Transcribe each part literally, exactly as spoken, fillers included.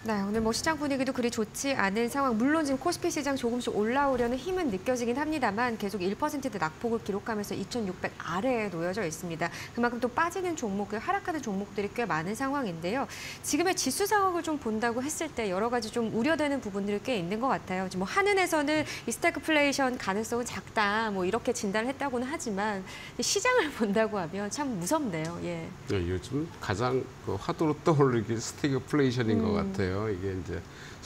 네, 오늘 뭐 시장 분위기도 그리 좋지 않은 상황. 물론 지금 코스피 시장 조금씩 올라오려는 힘은 느껴지긴 합니다만 계속 일 퍼센트대 낙폭을 기록하면서 이천육백 아래에 놓여져 있습니다. 그만큼 또 빠지는 종목, 하락하는 종목들이 꽤 많은 상황인데요. 지금의 지수 상황을 좀 본다고 했을 때 여러 가지 좀 우려되는 부분들이 꽤 있는 것 같아요. 지금 뭐 한은에서는 이 스태그플레이션 가능성은 작다, 뭐 이렇게 진단을 했다고는 하지만 시장을 본다고 하면 참 무섭네요. 예. 네, 요즘 가장 그 화두로 떠오르는 게 스태그플레이션인 음. 것 같아요. 이게 이제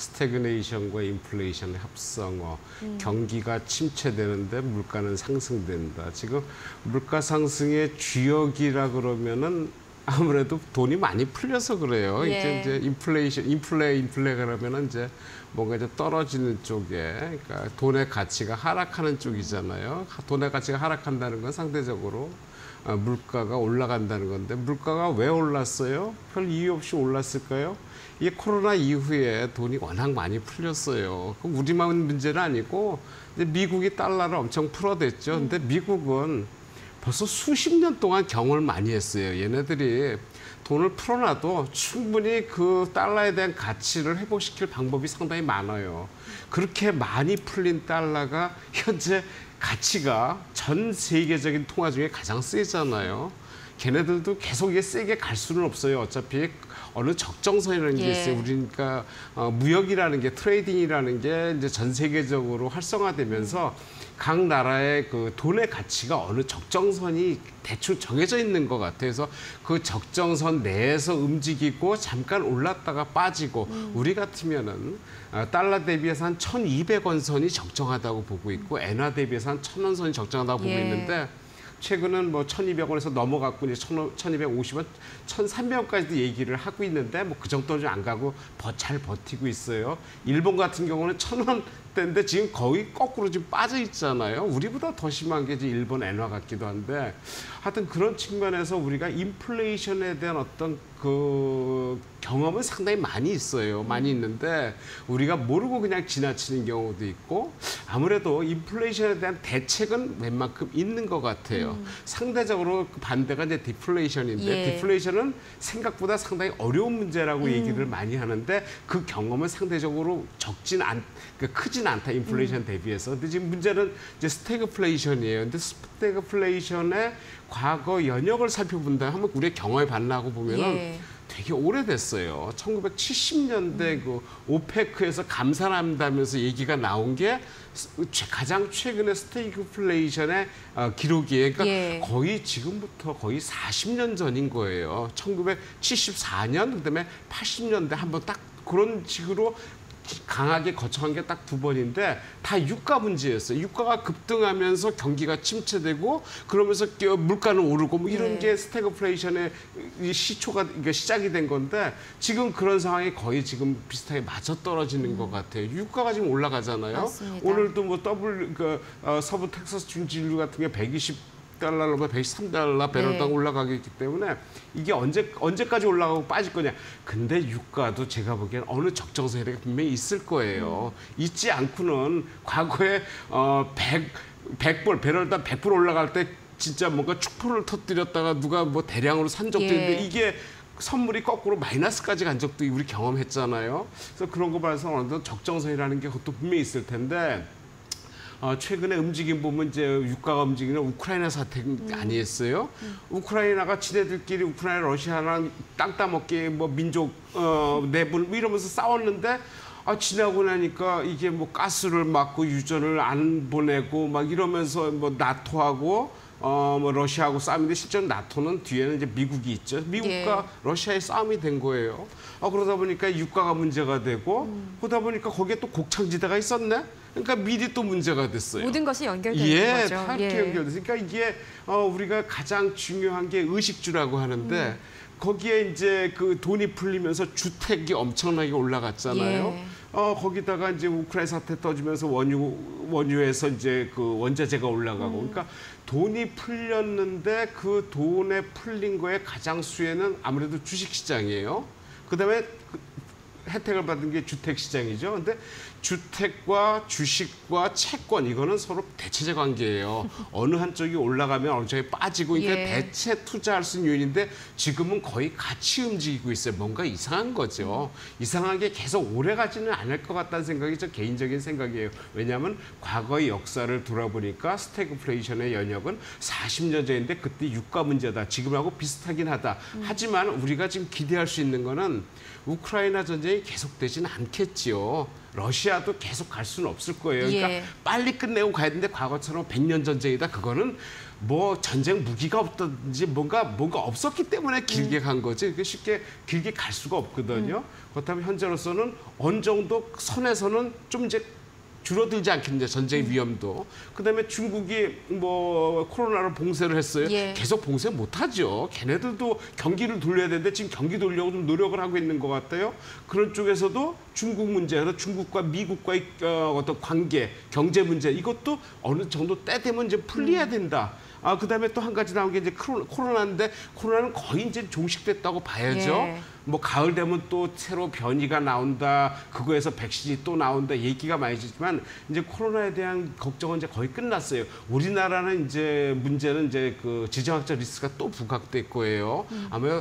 스태그네이션과 인플레이션의 합성어, 음. 경기가 침체되는데 물가는 상승된다. 지금 물가 상승의 주역이라 그러면은 아무래도 돈이 많이 풀려서 그래요. 예. 이제 이제 인플레이션, 인플레, 인플레가 그러면은 이제 뭔가 이제 떨어지는 쪽에, 그러니까 돈의 가치가 하락하는 쪽이잖아요. 돈의 가치가 하락한다는 건 상대적으로 아, 물가가 올라간다는 건데, 물가가 왜 올랐어요? 별 이유 없이 올랐을까요? 이게 코로나 이후에 돈이 워낙 많이 풀렸어요. 그럼 우리만 문제는 아니고 이제 미국이 달러를 엄청 풀어댔죠. 근데 미국은 벌써 수십 년 동안 경험을 많이 했어요. 얘네들이 돈을 풀어놔도 충분히 그 달러에 대한 가치를 회복시킬 방법이 상당히 많아요. 그렇게 많이 풀린 달러가 현재 가치가 전 세계적인 통화 중에 가장 세잖아요. 걔네들도 계속 이게 세게 갈 수는 없어요. 어차피 어느 적정선이라는 게 있어요. 예. 우리니까 어, 무역이라는 게, 트레이딩이라는 게 이제 전 세계적으로 활성화되면서 각 나라의 그 돈의 가치가 어느 적정선이 대충 정해져 있는 것 같아요. 그래서 그 적정선 내에서 움직이고 잠깐 올랐다가 빠지고, 음. 우리 같으면은 달러 대비해서 한 천이백 원 선이 적정하다고 보고 있고, 엔화 대비해서 한 천 원 선이 적정하다고 보고 예. 있는데, 최근은 뭐 천이백 원에서 넘어갔고 이제 천이백오십 원, 천삼백 원까지도 얘기를 하고 있는데 뭐 그 정도는 좀 안 가고 잘 버티고 있어요. 일본 같은 경우는 천 원대인데 지금 거의 거꾸로 지금 빠져 있잖아요. 우리보다 더 심한 게 일본 엔화 같기도 한데, 하여튼 그런 측면에서 우리가 인플레이션에 대한 어떤 그 경험은 상당히 많이 있어요. 많이 있는데 우리가 모르고 그냥 지나치는 경우도 있고, 아무래도 인플레이션에 대한 대책은 웬만큼 있는 것 같아요. 음. 상대적으로 반대가 이제 디플레이션인데, 예. 디플레이션은 생각보다 상당히 어려운 문제라고 음. 얘기를 많이 하는데, 그 경험은 상대적으로 적진 않, 그러니까 크진 않다, 인플레이션 음. 대비해서. 근데 지금 문제는 이제 스태그플레이션이에요. 근데 스태그플레이션의 과거 연역을 살펴본다 하면 우리의 경험에 반나고 보면은 예. 되게 오래됐어요. 천구백칠십 년대 음. 그 오페크에서 감산한다면서 얘기가 나온 게 가장 최근의 스태그플레이션의 기록이에요. 그러니까 예. 거의 지금부터 거의 사십 년 전인 거예요. 천구백칠십사 년, 그다음에 팔십 년대 한번 딱 그런 식으로 강하게 거쳐간 게 딱 두 번인데 다 유가 문제였어요. 유가가 급등하면서 경기가 침체되고 그러면서 물가는 오르고 뭐 이런 네. 게 스태그플레이션의 시초가 그러니까 시작이 된 건데, 지금 그런 상황이 거의 지금 비슷하게 맞아떨어지는 음. 것 같아요. 유가가 지금 올라가잖아요. 맞습니다. 오늘도 뭐 더블 그 어, 서부 텍사스 중진류 같은 게 백이십 달러로 백이십삼 달러 배럴당 네. 올라가기 때문에 이게 언제 언제까지 올라가고 빠질 거냐. 근데 유가도 제가 보기엔 어느 적정선이 분명히 있을 거예요. 음. 있지 않고는 과거에 어 백, 백 불 배럴당 백 불 올라갈 때 진짜 뭔가 축포를 터뜨렸다가 누가 뭐 대량으로 산 적도 예. 있는데, 이게 선물이 거꾸로 마이너스까지 간 적도 우리 경험했잖아요. 그래서 그런 거 봐서 어느 정도 적정선이라는 게 그것도 분명히 있을 텐데, 어, 최근에 움직임 보면 이제 유가가 움직이는 우크라이나 사태 음. 아니었어요? 음. 우크라이나가 지네들끼리 우크라이나 러시아랑 땅 따먹기 뭐 민족 어, 내분 뭐 이러면서 싸웠는데, 아, 지나고 나니까 이게 뭐 가스를 막고 유전을 안 보내고 막 이러면서 뭐 나토하고 어, 뭐 러시아하고 싸움인데, 실제로 나토는 뒤에는 이제 미국이 있죠. 미국과 예. 러시아의 싸움이 된 거예요. 아, 그러다 보니까 유가가 문제가 되고 음. 그러다 보니까 거기에 또 곡창지대가 있었네. 그러니까 미리 또 문제가 됐어요. 모든 것이 연결되는 예, 거죠. 다 이렇게 예. 연결돼서. 그러니까 이게 어, 우리가 가장 중요한 게 의식주라고 하는데 음. 거기에 이제 그 돈이 풀리면서 주택이 엄청나게 올라갔잖아요. 예. 어, 거기다가 이제 우크라이나 사태 터지면서 원유 원유에서 이제 그 원자재가 올라가고, 음. 그러니까 돈이 풀렸는데 그 돈에 풀린 거에 가장 수혜는 아무래도 주식시장이에요. 그다음에 그 혜택을 받은 게 주택 시장이죠. 근데 주택과 주식과 채권 이거는 서로 대체제 관계예요. 어느 한쪽이 올라가면 어느 쪽이 빠지고 그러니까 예. 대체 투자할 수 있는 요인인데 지금은 거의 같이 움직이고 있어요. 뭔가 이상한 거죠. 이상한 게 계속 오래 가지는 않을 것 같다는 생각이 저 개인적인 생각이에요. 왜냐하면 과거의 역사를 돌아보니까 스태그플레이션의 연역은 사십 년 전인데 그때 유가 문제다. 지금하고 비슷하긴 하다. 음. 하지만 우리가 지금 기대할 수 있는 거는 우크라이나 전쟁이 계속되지는 않겠지요. 러시아도 계속 갈 수는 없을 거예요. 그러니까 예. 빨리 끝내고 가야 되는데 과거처럼 백 년 전쟁이다. 그거는 뭐 전쟁 무기가 없든지 뭔가 뭔가 없었기 때문에 길게 간 거지. 그게 쉽게 길게 갈 수가 없거든요. 음. 그렇다면 현재로서는 어느 정도 선에서는 좀 이제 줄어들지 않겠냐 전쟁 위험도. 그다음에 중국이 뭐 코로나로 봉쇄를 했어요. 예. 계속 봉쇄 못하죠. 걔네들도 경기를 돌려야 되는데 지금 경기 돌려고 좀 노력을 하고 있는 것 같아요. 그런 쪽에서도 중국 문제, 중국과 미국과의 어떤 관계, 경제 문제 이것도 어느 정도 때 되면 이제 풀려야 된다. 아, 그다음에 또 한 가지 나온 게 이제 코로나인데 코로나는 거의 이제 종식됐다고 봐야죠. 예. 뭐 가을 되면 또 새로 변이가 나온다. 그거에서 백신이 또 나온다. 얘기가 많이 지지만 이제 코로나에 대한 걱정은 이제 거의 끝났어요. 우리나라는 이제 문제는 이제 그 지정학적 리스크가 또 부각될 거예요. 음. 아마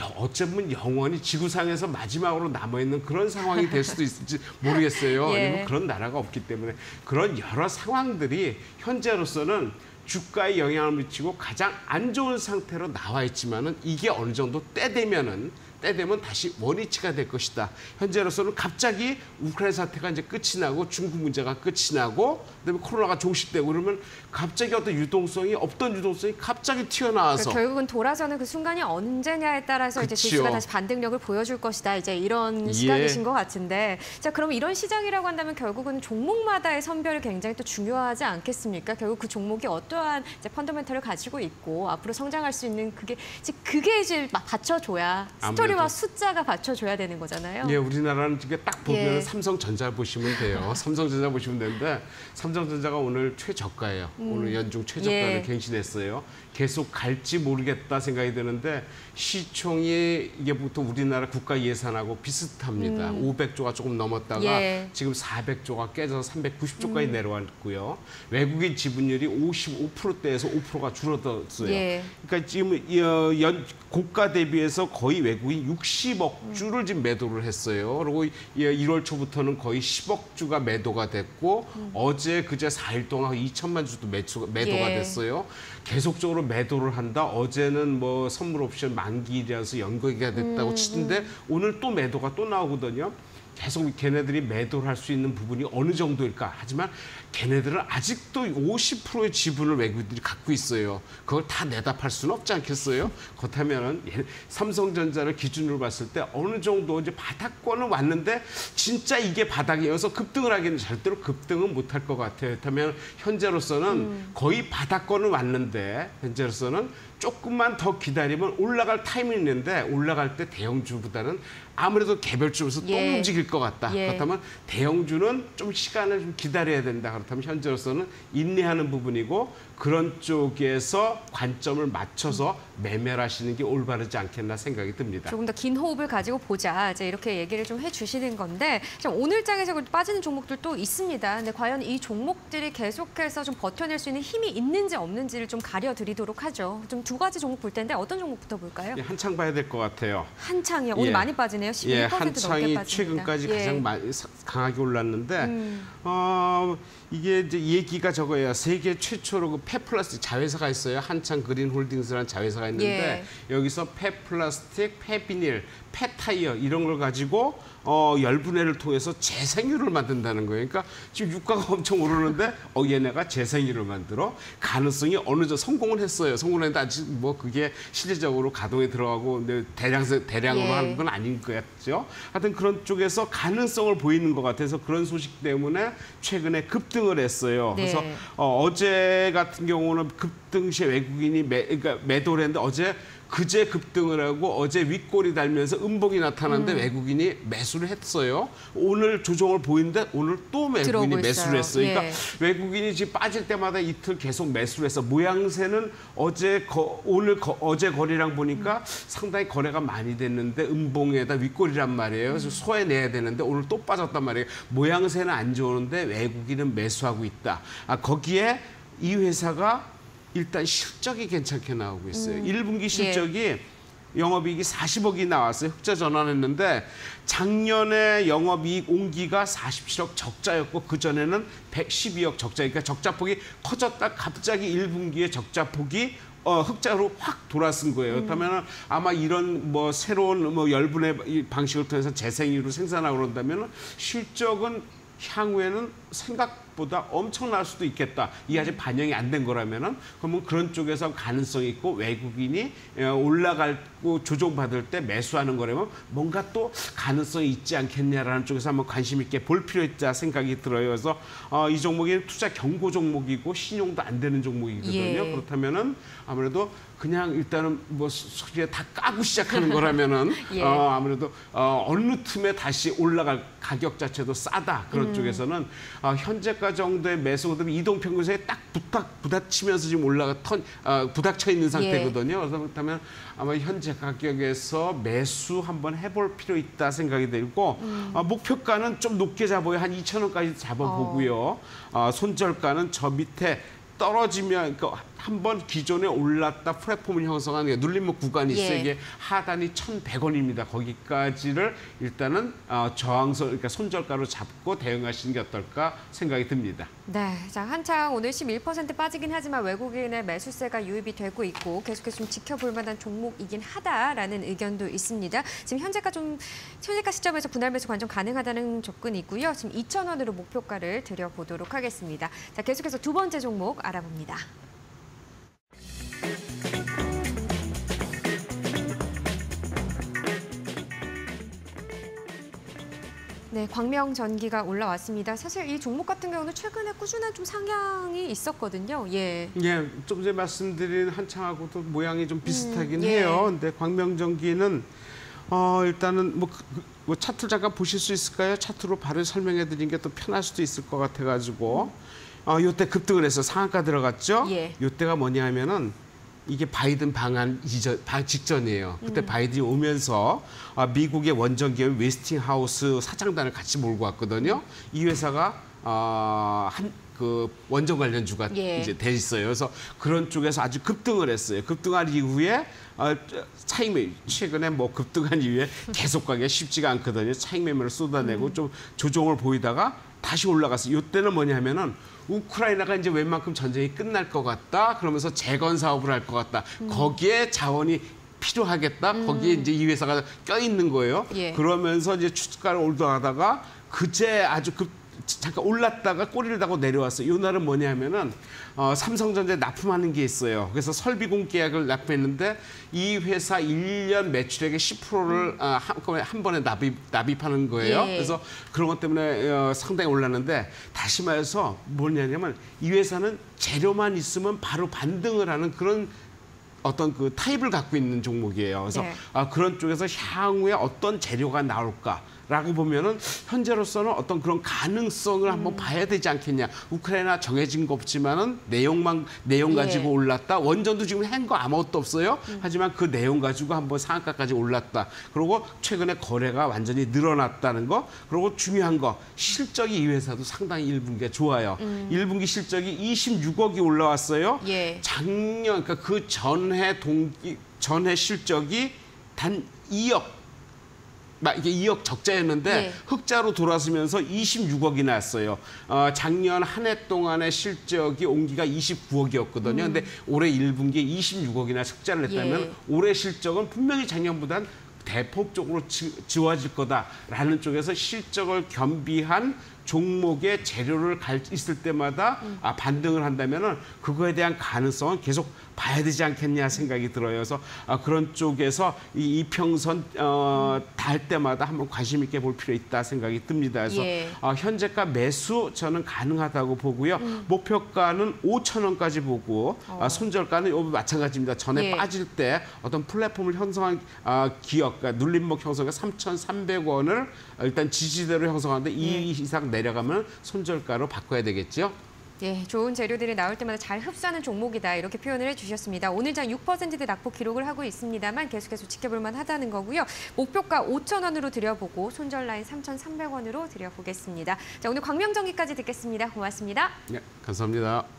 어쩌면 영원히 지구상에서 마지막으로 남아 있는 그런 상황이 될 수도 있을지 모르겠어요. 예. 왜냐면 그런 나라가 없기 때문에 그런 여러 상황들이 현재로서는 주가에 영향을 미치고 가장 안 좋은 상태로 나와 있지만은 이게 어느 정도 때 되면은 때 되면 다시 원위치가 될 것이다. 현재로서는 갑자기 우크라이나 사태가 이제 끝이 나고 중국 문제가 끝이 나고 그다음에 코로나가 종식되고 그러면 갑자기 어떤 유동성이 없던 유동성이 갑자기 튀어나와서 그러니까 결국은 돌아서는 그 순간이 언제냐에 따라서 이제 그치요. 지수가 다시 반등력을 보여줄 것이다. 이제 이런 시각이신 것 같은데, 자 그럼 이런 시장이라고 한다면 결국은 종목마다의 선별이 굉장히 또 중요하지 않겠습니까? 결국 그 종목이 어떠한 이제 펀더멘털을 가지고 있고 앞으로 성장할 수 있는 그게 이제 그게 이제 막 받쳐줘야 스토리와 아무래도. 숫자가 받쳐줘야 되는 거잖아요. 예, 우리나라는 지금 딱 보면 예. 삼성전자 보시면 돼요. 삼성전자 보시면 되는데 삼성전자가 오늘 최저가예요. 음. 오늘 연중 최저가를 예. 갱신했어요. 계속 갈지 모르겠다 생각이 드는데 시총이 이게 보통 우리나라 국가 예산하고 비슷합니다. 음. 오백 조가 조금 넘었다가 예. 지금 사백 조가 깨져서 삼백구십 조까지 음. 내려왔고요. 외국인 지분율이 오십오 퍼센트대에서 오 퍼센트가 줄어들었어요. 예. 그러니까 지금 연 고가 대비해서 거의 외국인 육십억 주를 지금 매도를 했어요. 그리고 일월 초부터는 거의 십억 주가 매도가 됐고 음. 어제 그제 사 일 동안 이천만 주도 매도, 매도가 예. 됐어요. 계속적으로 매도를 한다. 어제는 뭐 선물 옵션 만기라서 연거기가 됐다고 음, 치던데 음. 오늘 또 매도가 또 나오거든요. 계속 걔네들이 매도를 할 수 있는 부분이 어느 정도일까? 하지만 걔네들은 아직도 오십 퍼센트의 지분을 외국인들이 갖고 있어요. 그걸 다 내다 팔 수는 없지 않겠어요? 그렇다면은 삼성전자를 기준으로 봤을 때 어느 정도 이제 바닥권은 왔는데 진짜 이게 바닥이어서 급등을 하기는 절대로 급등은 못할 것 같아요. 그렇다면 현재로서는 음. 거의 바닥권은 왔는데 현재로서는 조금만 더 기다리면 올라갈 타이밍이 있는데 올라갈 때 대형주보다는 아무래도 개별주에서 또 예. 움직일 것 같다. 예. 그렇다면 대형주는 좀 시간을 좀 기다려야 된다. 그렇다면 현재로서는 인내하는 부분이고 그런 쪽에서 관점을 맞춰서 매매를 하시는 게 올바르지 않겠나 생각이 듭니다. 조금 더 긴 호흡을 가지고 보자. 이제 이렇게 얘기를 좀 해주시는 건데 좀 오늘 장에서 빠지는 종목들도 있습니다. 근데 과연 이 종목들이 계속해서 좀 버텨낼 수 있는 힘이 있는지 없는지를 좀 가려드리도록 하죠. 좀 두 가지 종목 볼 텐데 어떤 종목부터 볼까요? 예, 한창 봐야 될 것 같아요. 한창이요? 오늘 예. 많이 빠지네요. 십일 예, 퍼센트 넘게 한창이 빠집니다. 최근까지 예. 가장 많이, 강하게 올랐는데 음. 어, 이게 이제 얘기가 저거예요. 세계 최초로 그 폐플라스틱 자회사가 있어요. 한창 그린홀딩스라는 자회사가 있는데 예. 여기서 폐플라스틱, 폐비닐, 폐타이어 이런 걸 가지고 어, 열분해를 통해서 재생유를 만든다는 거예요. 그러니까 지금 유가가 엄청 오르는데 어, 얘네가 재생유를 만들어 가능성이 어느 정도 성공을 했어요. 성공했는데 아직 뭐 그게 실질적으로 가동에 들어가고 대량, 대량으로 예. 하는 건 아닌 것 같죠. 하여튼 그런 쪽에서 가능성을 보이는 것 같아서 그런 소식 때문에 최근에 급등을 했어요. 네. 그래서 어, 어제 같은 경우는 급등 시에 외국인이 매, 그러니까 매도를 했는데 어제 그제 급등을 하고 어제 윗골이 달면서 음봉이 나타났는데 음. 외국인이 매수를 했어요. 오늘 조정을 보이는데 오늘 또 외국인이 매수를 했어요. 그러니까 예. 외국인이 지금 빠질 때마다 이틀 계속 매수를 해서 모양새는 어제 거, 오늘 거, 어제 거래량 보니까 음. 상당히 거래가 많이 됐는데 음봉에다 윗골이란 말이에요. 그래서 소화해내야 되는데 오늘 또 빠졌단 말이에요. 모양새는 안 좋은데 외국인은 매수하고 있다. 아, 거기에 이 회사가 일단 실적이 괜찮게 나오고 있어요. 음. 일 분기 실적이 예. 영업이익이 사십억이 나왔어요. 흑자 전환했는데 작년에 영업이익 온기가 사십칠억 적자였고 그전에는 백십이억 적자. 그러니까 적자폭이 커졌다 갑자기 일 분기에 적자폭이 어, 흑자로 확 돌아선 거예요. 그렇다면 음. 아마 이런 뭐 새로운 뭐 열분의 방식을 통해서 재생유를 생산하고 그런다면 실적은 향후에는 생각보다 엄청날 수도 있겠다. 이게 아직 반영이 안 된 거라면은 그러면 그런 쪽에서 가능성이 있고 외국인이 올라가고 조정받을 때 매수하는 거라면 뭔가 또 가능성이 있지 않겠냐라는 쪽에서 한번 관심 있게 볼 필요 있다 생각이 들어요. 그래서 어, 이 종목이 투자 경고 종목이고 신용도 안 되는 종목이거든요. 예. 그렇다면은 아무래도 그냥 일단은 뭐 소리에 다 까고 시작하는 거라면은 예. 어, 아무래도 어, 어느 틈에 다시 올라갈 가격 자체도 싸다. 그런 음. 쪽에서는 어, 현재가 정도의 매수거든요. 이동평균선에 딱 부닥, 부닥치면서 지금 올라가 턴, 어, 부닥쳐 있는 상태거든요. 예. 그래서 그렇다면 아마 현재 가격에서 매수 한번 해볼 필요 있다 생각이 들고 음. 어, 목표가는 좀 높게 잡아요. 한 이천 원까지 잡아보고요. 어. 어, 손절가는 저 밑에 떨어지면 그 한번 기존에 올랐다 플랫폼을 형성하는 눌림목 구간이 있어요. 예. 이게 하단이 천백 원입니다. 거기까지를 일단은 어, 저항선, 그러니까 손절가로 잡고 대응하시는 게 어떨까 생각이 듭니다. 네, 자 한창 오늘 십일 퍼센트 빠지긴 하지만 외국인의 매수세가 유입이 되고 있고 계속해서 좀 지켜볼 만한 종목이긴 하다라는 의견도 있습니다. 지금 현재가 좀 현재가 시점에서 분할 매수 관점 가능하다는 접근이 있고요. 지금 이천 원으로 목표가를 드려보도록 하겠습니다. 자, 계속해서 두 번째 종목 알아봅니다. 네, 광명전기가 올라왔습니다. 사실 이 종목 같은 경우는 최근에 꾸준한 좀 상향이 있었거든요. 예. 예, 좀 전에 말씀드린 한창하고도 모양이 좀 비슷하긴 음, 예. 해요. 근데 광명전기는 어, 일단은 뭐, 뭐 차트 잠깐 보실 수 있을까요? 차트로 바로 설명해 드린 게 또 편할 수도 있을 것 같아가지고 어, 요때 급등을 해서 상한가 들어갔죠? 예. 요때가 뭐냐 하면은 이게 바이든 방한 이전, 직전이에요. 그때 음. 바이든이 오면서 미국의 원전기업 웨스팅하우스 사장단을 같이 몰고 왔거든요. 이 회사가 어, 한, 그 원전 관련주가 예. 이제 돼 있어요. 그래서 그런 쪽에서 아주 급등을 했어요. 급등한 이후에 어, 차익 매매 최근에 뭐 급등한 이후에 계속 가기가 쉽지가 않거든요. 차익 매매를 쏟아내고 음. 좀 조정을 보이다가 다시 올라갔어요. 이때는 뭐냐면은 우크라이나가 이제 웬만큼 전쟁이 끝날 것 같다. 그러면서 재건 사업을 할 것 같다. 음. 거기에 자원이 필요하겠다. 음. 거기에 이제 이 회사가 껴 있는 거예요. 예. 그러면서 이제 주가를 올라가다가 그제 아주 급 잠깐 올랐다가 꼬리를 다고 내려왔어요. 이 날은 뭐냐면은 어, 삼성전자에 납품하는 게 있어요. 그래서 설비공 계약을 납품했는데 이 회사 일 년 매출액의 십 퍼센트를 음. 어, 한꺼번에 한 번에 납입, 납입하는 거예요. 예. 그래서 그런 것 때문에 어, 상당히 올랐는데 다시 말해서 뭐냐면 이 회사는 재료만 있으면 바로 반등을 하는 그런 어떤 그 타입을 갖고 있는 종목이에요. 그래서 네. 아, 그런 쪽에서 향후에 어떤 재료가 나올까? 라고 보면은 현재로서는 어떤 그런 가능성을 한번 음. 봐야 되지 않겠냐. 우크라이나 정해진 거 없지만은 내용만 내용 가지고 예. 올랐다. 원전도 지금 한 거 아무것도 없어요. 음. 하지만 그 내용 가지고 한번 상한가까지 올랐다. 그리고 최근에 거래가 완전히 늘어났다는 거. 그리고 중요한 거 실적이 이 회사도 상당히 일 분기가 좋아요. 음. 일 분기 실적이 이십육억이 올라왔어요. 예. 작년 그러니까 그 전해 동기 전해 실적이 단 이억 막 이게 이억 적자였는데 예. 흑자로 돌아서면서 이십육억이 났어요. 어, 작년 한 해 동안의 실적이 온기가 이십구억이었거든요. 음. 근데 올해 일 분기에 이십육억이나 흑자를 냈다면 예. 올해 실적은 분명히 작년보단 대폭적으로 지, 지워질 거다라는 쪽에서 실적을 겸비한 종목의 재료를 갈 있을 때마다 음. 아, 반등을 한다면은 그거에 대한 가능성은 계속 봐야 되지 않겠냐 생각이 들어요. 그래서 아, 그런 쪽에서 이 이평선 어, 달 때마다 한번 관심 있게 볼 필요 있다 생각이 듭니다. 그래서 예. 어, 현재가 매수 저는 가능하다고 보고요. 음. 목표가는 오천 원까지 보고 어. 아, 손절가는 요 마찬가지입니다. 전에 예. 빠질 때 어떤 플랫폼을 형성한 아, 기업, 그러니까 눌림목 형성가 삼천삼백 원을 일단 지지대로 형성하는데 이 예. 이상 내려가면 손절가로 바꿔야 되겠죠. 예, 좋은 재료들이 나올 때마다 잘 흡수하는 종목이다 이렇게 표현을 해주셨습니다. 오늘 장 육 퍼센트대 낙폭 기록을 하고 있습니다만 계속해서 지켜볼 만하다는 거고요. 목표가 오천 원으로 들여보고 손절 라인 삼천삼백 원으로 들여보겠습니다. 자, 오늘 광명정기까지 듣겠습니다. 고맙습니다. 네, 감사합니다.